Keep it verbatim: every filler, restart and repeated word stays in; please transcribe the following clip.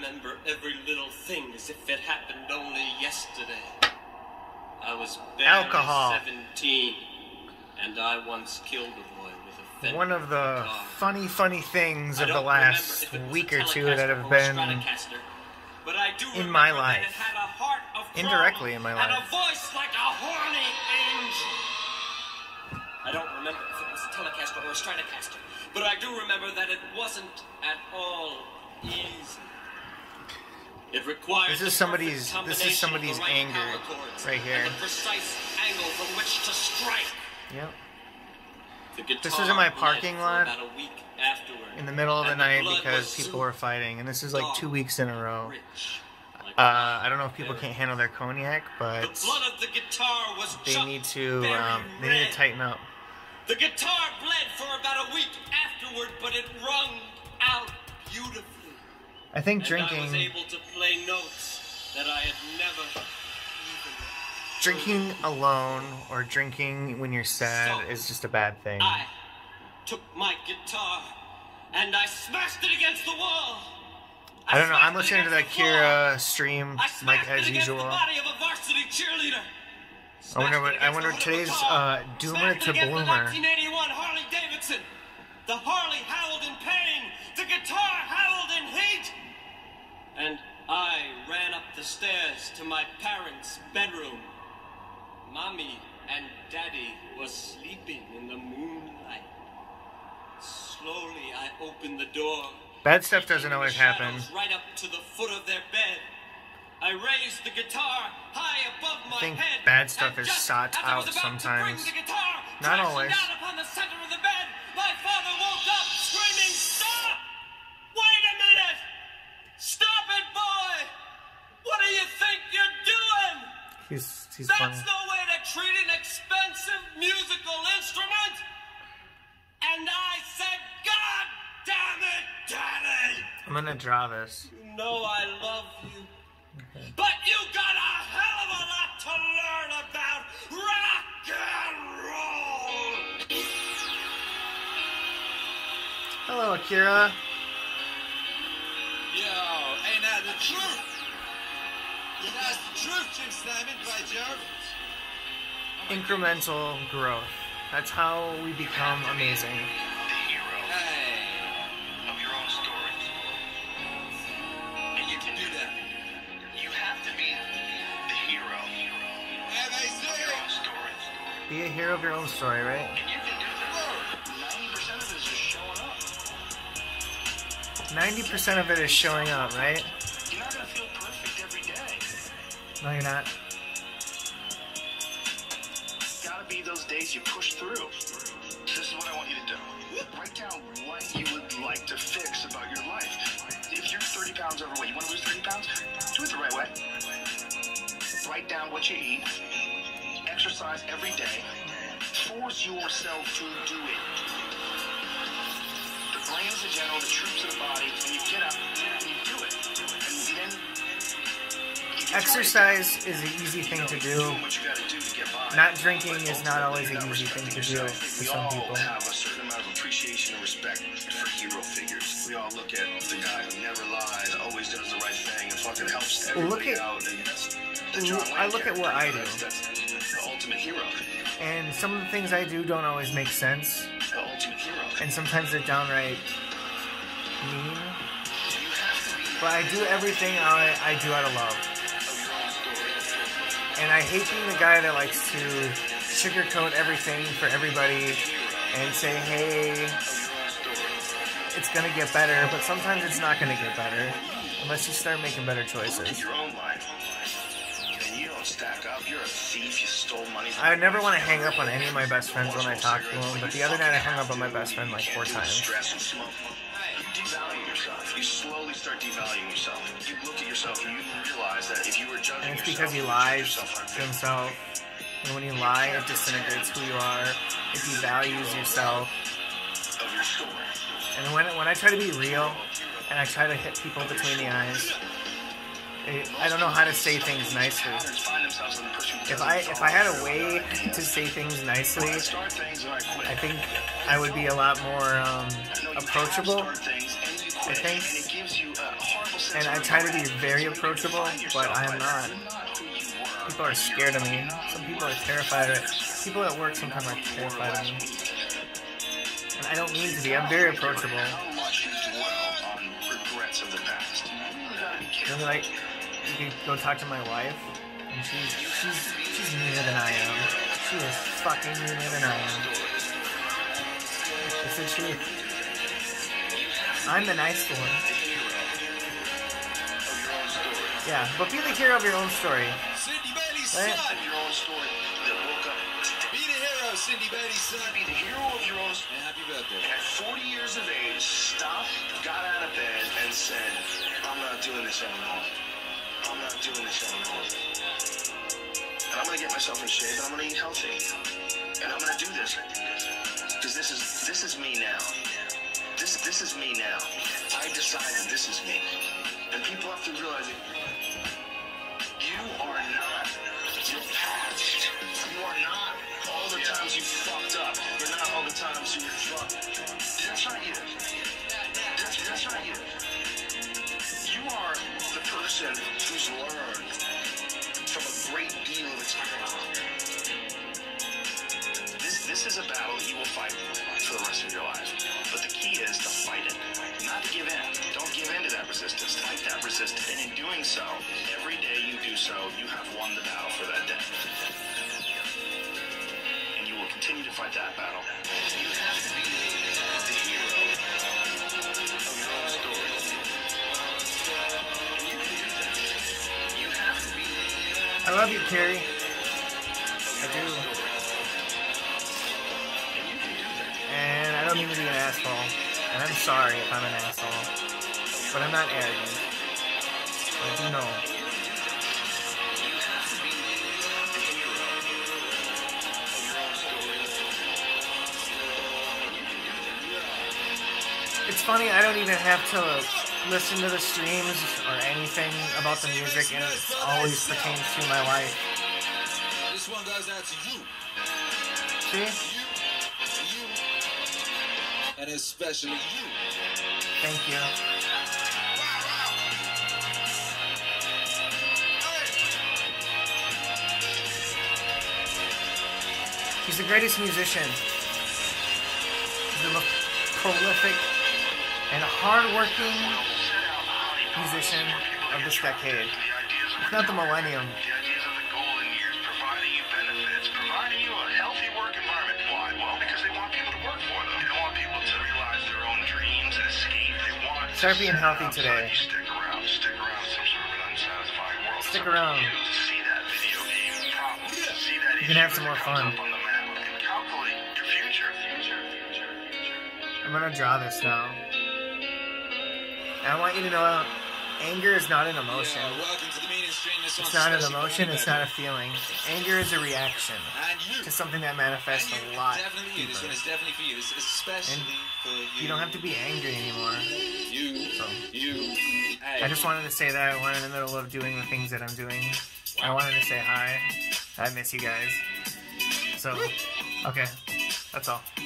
remember every little thing as if it happened only yesterday. I was barely Alcohol. seventeen, and I once killed a boy with a Fender One of the guitar. funny, funny things I of the don't last remember if it was week a or two that Telecaster have or a been Stratocaster, but I do in remember my that life. it had a heart of chrome Indirectly in my and life. a voice like a horny angel. I don't remember if it was a Telecaster or a Stratocaster, but I do remember that it wasn't at all easy. It required This is the somebody's- perfect this is combination of somebody's the right anger power chords right here. and the precise angle from which to strike. Yep. The guitar This was in my bled parking for lot about a week afterward, in the middle of the and night blood because was people soon were fighting, and this is like two weeks in a row. rich, like Uh, I don't know if people can't handle their cognac, the but blood of the guitar was they just need to very um, they need red. to tighten up. The guitar bled for about a week afterward, but it wrung out beautifully. I think And I was drinking able to play notes that I had never even drinking alone or drinking when you're sad is just a bad thing. I took my guitar and I smashed it against the wall. I don't know. I'm smashed it listening to that against the floor. Kira stream I like smashed as it against usual. the body of a varsity cheerleader. I wonder Smashed what it I against wonder the hood of a today's car. uh, Doomer Smashed to it against the Bloomer. nineteen eighty-one Harley Davidson. The Harley howled in pain. The guitar howled in hate. And I ran up the stairs to my parents' bedroom. Mommy and Daddy were sleeping in the moonlight. Slowly, I opened the door. Bad stuff doesn't taking the always happen. shadows right up to the foot of their bed. I raised the guitar high above my I think head. bad stuff and is just sought as I was out about to bring sometimes. the guitar Not crashing always. down upon the center of the bed, my father woke up screaming, "Stop! Wait a minute! Stop it, boy! What do you think you're doing? He's he's That's funny. no way to treat an expensive musical instrument!" And I said, "God damn it, Daddy! I'm gonna draw this. You know I love you. But you got a hell of a lot to learn about rock and roll!" Hello, Akira. Yo, ain't that the truth? You know, it's the truth, Jim Simon, by Jove. Incremental growth. That's how we become amazing. The hero Hey, of your own stories. And you can do that. You have to be the hero Have I of your own stories. Be a hero of your own story, right? And you can do that. ninety percent of it is just showing up. ninety percent of it is showing up, right? You're not going to feel perfect every day. No, you're not. Gotta be those days you push through. This is what I want you to do. Write down what you would like to fix about your life. If you're thirty pounds overweight, you want to lose thirty pounds? Do it the right way. Write down what you eat. Exercise every day. Force yourself to do it. The brain is the general, the troops of the body, and you get up and you do it. And then you get Exercise is an easy thing to do. doing what you gotta do to get by. Not drinking But is not always an ultimately, easy thing to not do respecting for yourself. some We people. all have a certain amount of appreciation and respect for hero figures. We all look at the guy who never lies, always does the right thing, and fucking helps Well, look everybody at- out. And that's the John I Wayne look at what I do. character. That's, that's the ultimate hero. And some of the things I do don't always make sense. The ultimate hero. And sometimes they're downright mean. You have to be But I do everything I, I do out of love. of your own story. And I hate being the guy that likes to sugarcoat everything for everybody and say, hey, Of your own story. it's gonna get better, but sometimes it's not gonna get better unless you start making better Look at choices. your own life. And you don't stack up. You're a thief. You stole money from I never want to hang up on any of my best friends when I talk to them, but the other night I hung up on my best friend like four times. Stress and smoke. You devalue yourself. You slowly start devaluing yourself. You look at yourself and you realize that if you were judging And it's yourself, because he you would lies judge yourself to unfairly. himself. And when you lie, it disintegrates who you are. It devalues yourself. Of your story. And when when I try to be real, and I try to hit people between the eyes, it, I don't know how to say things nicely. Patterns find themselves in the person who If doesn't I if follow I had a through. way to say things nicely, I start things and I quit. I think I would be a lot more um, No, you approachable. have to start things and you quit. I think- And it gives you a horrible And I try to be very approachable, but I am not. People are scared of me. Some people are terrified of it. People at work sometimes are terrified of me. And I don't mean to be. I'm very approachable. And like, you can go talk to my wife, and she's she's she's meaner than I am. She is fucking meaner than I am. It's the truth. I'm the nice one. Yeah, but be the hero of your own story. Cindy Bailey's Right? son. Your own story that woke up. Be the hero, Cindy Bailey's son. Be the hero of your own story. And happy birthday. At forty years of age, stopped, got out of bed, and said, I'm not doing this anymore. I'm not doing this anymore. And I'm gonna get myself in shape, and I'm gonna eat healthy. And I'm gonna do this. Because this is this is me now. This this is me now. I decided this is me. And people have to realize it. You are not your past. You are not all the times you fucked up. You're not all the times you were drunk. That's not you. That's, that's not you. You are the person who's learned from a great deal of experience. This, this is a battle you will fight for the rest of your life. But the key is to fight it, not to give in. Don't give in to that resistance. Fight that resistance. And in doing so, every day you do so, you have won the battle for that day. And you will continue to fight that battle. You have to be the hero of your own story. And you can do that. You have to be. I love you, Carrie. I do. And I don't mean to be an asshole. And I'm sorry if I'm an asshole. But I'm not arrogant. I do know. It's funny, I don't even have to listen to the streams or anything about the music, and it always pertains to my life. This one goes out to you. See? You. And especially you. Thank you. He's the greatest musician. He's the most prolific and hardworking musician of this decade. It's not the millennium. The ideas of the golden years, providing you benefits, providing you a healthy work environment. Why? Well, because they want people to work for them. They don't want people to realize their own dreams and escape. They want Start being healthy today. Stick around. Stick around in some sort of an unsatisfying world. Stick It's up to around. you to see that video game problem. See that You can have issue some more as it comes fun. up on the map and calculate your future. Future, future, future. I'm gonna draw this now. And I want you to know, anger is not an emotion. Yeah, welcome to the meaning stream. This It's one's not an especially for emotion, you, it's baby. not a feeling. Anger is a reaction And you. to something that manifests And you. a lot Definitely you. This deeper. one is definitely for you. It's especially for you. You don't have to be angry anymore. You. So, You. Hey. I just wanted to say that when in the middle of doing the things that I'm doing. I wanted to say hi. I miss you guys. So, okay. That's all.